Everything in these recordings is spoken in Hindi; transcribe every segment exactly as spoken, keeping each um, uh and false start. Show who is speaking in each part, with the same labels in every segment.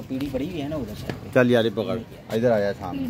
Speaker 1: पीढ़ी बड़ी हुई है ना उधर।
Speaker 2: चल यार पकड़, इधर आया सामने।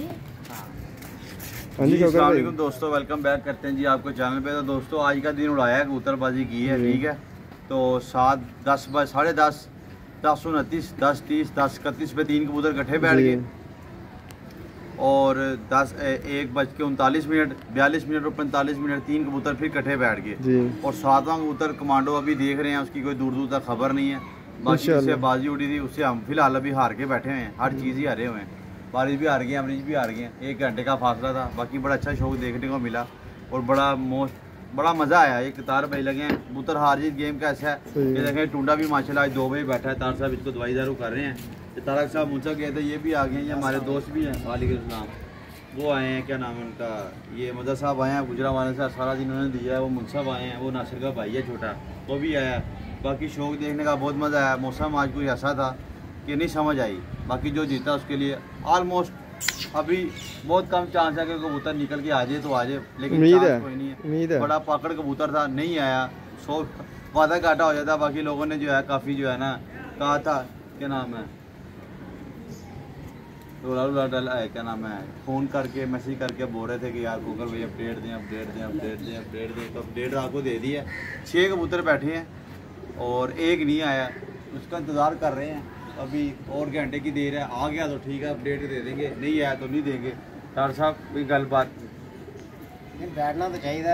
Speaker 2: जी अस्सलाम वालेकुम दोस्तों, वेलकम बैक करते हैं जी आपको चैनल पे। तो दोस्तों आज का दिन उड़ाया है, कबूतरबाजी की है, ठीक है। तो सात दस बज साढ़े दस दस उनतीस दस तीस दस इकतीस पे तीन कबूतर इकट्ठे बैठ गए और दस एक बज के उनतालीस मिनट बयालीस मिनट और पैंतालीस मिनट तीन कबूतर फिर इकट्ठे बैठ गए। और सातवां कबूतर कमांडो अभी देख रहे हैं, उसकी कोई दूर दूर तक खबर नहीं है। बाकी जिससे बाजी उड़ी थी उससे हम फिलहाल अभी हार के बैठे हैं, हर चीज़ ही हारे हुए हैं। बारिश भी हार गई, अमरीज भी हार गए, एक घंटे का फासला था। बाकी बड़ा अच्छा शौक देखने को मिला और बड़ा मोस्ट बड़ा मज़ा आया। एक तार भाई लगे हैं, कबूतर हार जीत गेम का ऐसा है। ये देखें टूंडा भी माशाल्लाह आज दो बजे बैठा है, तार साहब इसको दवाई दारू कर रहे हैं। तारक साहब मुझसे गए थे, ये भी आ गए हैं, ये हमारे दोस्त भी हैं, वालेकुम सलाम। वो आए हैं, क्या नाम है उनका, ये मदर साहब आए हैं गुजरा वाले से, सारा दिन उन्होंने दिया है। वो मुनसब आए हैं, वो नासिर का भाई है छोटा, वो भी आया। बाकी शौक देखने का बहुत मज़ा आया। मौसम आज कोई ऐसा था कि नहीं समझ आई। बाकी जो जीता उसके लिए ऑलमोस्ट अभी बहुत कम चांस है कि कबूतर निकल के आ जाए तो आ जाए, लेकिन चांस कोई नहीं है। बड़ा पाकड़ कबूतर था, नहीं आया, सौ वादा घाटा हो जाता। बाकी लोगों ने जो है काफ़ी जो है ना कहा था, क्या नाम है, रोला रोला डाला है, क्या नाम है, फ़ोन करके मैसेज करके बोल रहे थे कि यार गूगल भाई अपडेट दें अपडेट दें अपडेट दें अपडेट दें। तो अपडेट आपको दे दी है। छः कबूतर बैठे हैं और एक नहीं आया, उसका इंतज़ार कर रहे हैं। अभी और घंटे की देर है, आ गया तो ठीक है अपडेट दे देंगे, नहीं आया तो नहीं देंगे। डॉक्टर साहब कोई गलबात
Speaker 1: बैठना तो चाहिए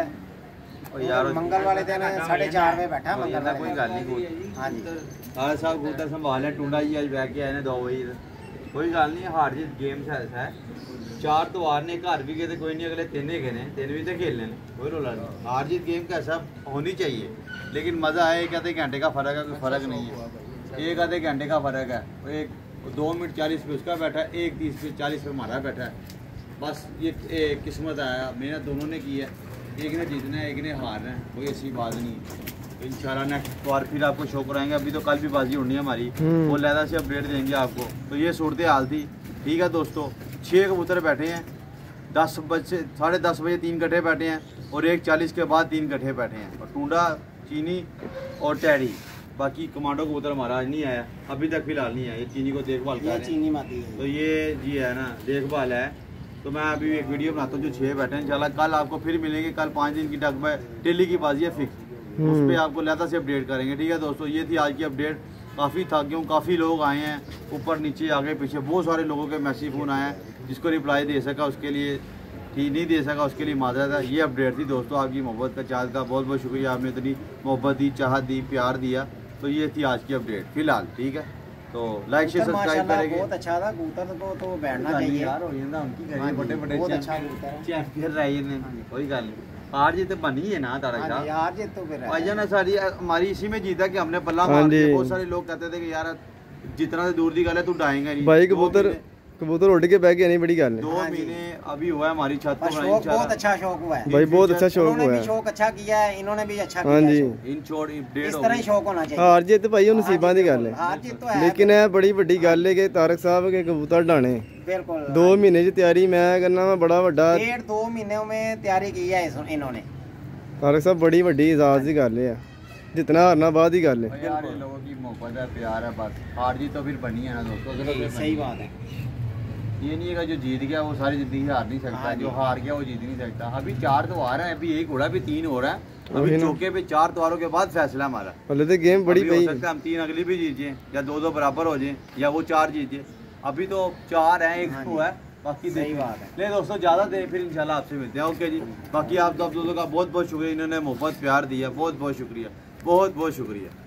Speaker 2: और यार
Speaker 1: मंगल वाले दिन साढ़े चार बजे बैठा मंगल
Speaker 2: कोई गल नहीं।
Speaker 1: हाँ जी
Speaker 2: डॉक्टर साहब कबूतर संभाल है, टूंडा जी आज बैठ के आए ने दो बजे, कोई गल नहीं। हार जीत गेम से ऐसा है, चार तो हारने घर भी गए, कोई नहीं, अगले तीन ही गए, तीन भी तो खेलने, कोई रोला नहीं। हार जीत गेम का ऐसा होनी चाहिए, लेकिन मज़ा है। एक आधे घंटे का फ़र्क है, कोई फ़र्क नहीं है, एक आधे घंटे का फ़र्क है। एक दो मिनट चालीस पे उसका बैठा है, एक तीस पे चालीस पे हमारा बैठा है। बस ये किस्मत आया, मेहनत दोनों ने की है, एक ने जीतना है एक ने हारना है, कोई ऐसी बात नहीं है। तो इंशाल्लाह नेक्स्ट बार फिर आपको शो कराएंगे। अभी तो कल भी बाजी उड़नी है हमारी, वो लहदा से अपडेट देंगे आपको। तो ये सूरत हाल थी, ठीक है दोस्तों। छः कबूतर बैठे हैं, दस बजे साढ़े दस बजे तीन कट्ठे बैठे हैं और एक चालीस के बाद तीन कट्ठे बैठे हैं, और टूंडा चीनी और टैडी। बाकी कमांडो कबूतर हमारा आज नहीं आया, अभी तक फिलहाल नहीं आया। ये चीनी को देखभाल कर रहे हैं,
Speaker 1: चीनी माती है
Speaker 2: तो ये जी है ना देखभाल है। तो मैं अभी एक वीडियो बनाता हूँ जो छः बैठे हैं, इंशाल्लाह कल आपको फिर मिलेंगे। कल पाँच दिन की टक में डेली की बाजी है फिक्स, उस पर आपको लहदा से अपडेट करेंगे, ठीक है दोस्तों। ये थी आज की अपडेट। काफ़ी था क्यों, काफ़ी लोग आए हैं, ऊपर नीचे आगे पीछे बहुत सारे लोगों के मैसेज फ़ोन आए हैं। जिसको रिप्लाई दे सका उसके लिए ठीक, नहीं दे सका उसके लिए माजरत है। ये अपडेट थी दोस्तों, आपकी मोहब्बत का चाहत का बहुत बहुत शुक्रिया, आपने इतनी मोहब्बत दी, चाहत दी, प्यार दिया। तो ये थी आज की अपडेट फिलहाल, ठीक है। तो लाइक शेयर सब्सक्राइब करेंगे।
Speaker 1: बहुत अच्छा था कबूतर को तो बैठना चाहिए
Speaker 2: यार, हो जाता उनकी घर बड़े बड़े
Speaker 1: बहुत अच्छा कबूतर है,
Speaker 2: चैंपियन रहे ने, कोई गल नहीं। हार जीत बनी है ना तारा साहब,
Speaker 1: हार जीत तो फिर
Speaker 2: भाईजान ने सारी हमारी इसी में जीता कि हमने बल्ला मार दिया। बहुत सारे लोग कहते थे कि यार जितना से दूर दी गल है तू डाएगा नहीं
Speaker 3: भाई। कबूतर कबूतर उड़ के बैठ गया, नहीं बड़ी गल है।
Speaker 2: दो महीने अभी हुआ है हमारी छत को बनाई,
Speaker 1: बहुत अच्छा शौक हुआ है
Speaker 3: भाई, बहुत अच्छा शौक हुआ है।
Speaker 1: शौक अच्छा किया है इन्होंने भी, अच्छा
Speaker 3: हाँ जी।
Speaker 2: इन छोड़
Speaker 1: इस तरह ही शौक होना चाहिए।
Speaker 3: हार जीत भाई नसीबां दी गल है,
Speaker 1: हार जीत तो है,
Speaker 3: लेकिन है बड़ी बड़ी गल है कि तारक साहब के कबूतर डाने
Speaker 1: बिल्कुल
Speaker 3: दो महीने की तैयारी मैं करना मैं बड़ा बड़ा
Speaker 1: डेढ़ दो महीने में तैयारी की है इन्होंने।
Speaker 3: तारक साहब बड़ी बड़ी एजाज की गल है, जितना हारना बाद ही गल है।
Speaker 2: यार ये लोगों की मोहब्बत है, प्यार है, बस हार जीत तो फिर बनी है ना दोस्तों।
Speaker 1: सही बात है,
Speaker 2: ये नहीं है कि जो जीत गया वो सारी जिंदगी हार नहीं सकता, जो हार गया वो जीत नहीं सकता। अभी चार तो आ रहा है, अभी एक हो रहा है, अभी तीन हो रहा है, अभी चौके पे चार त्योहारों के बाद फैसला हमारा।
Speaker 3: पहले तो गेम बड़ी
Speaker 2: हो सकता है हम तीन अगली भी जीत जाए, या दो दो बराबर हो जाए, या वो चार जीत जाए। अभी तो चार है, एक हुआ है, बाकी
Speaker 1: सही बात है।
Speaker 2: ले दोस्तों ज़्यादा देर फिर इंशाल्लाह आपसे मिलते हैं। ओके जी, बाकी आप तो आप दोस्तों का बहुत बहुत शुक्रिया, इन्होंने मोहब्बत प्यार दिया, बहुत बहुत शुक्रिया, बहुत बहुत शुक्रिया।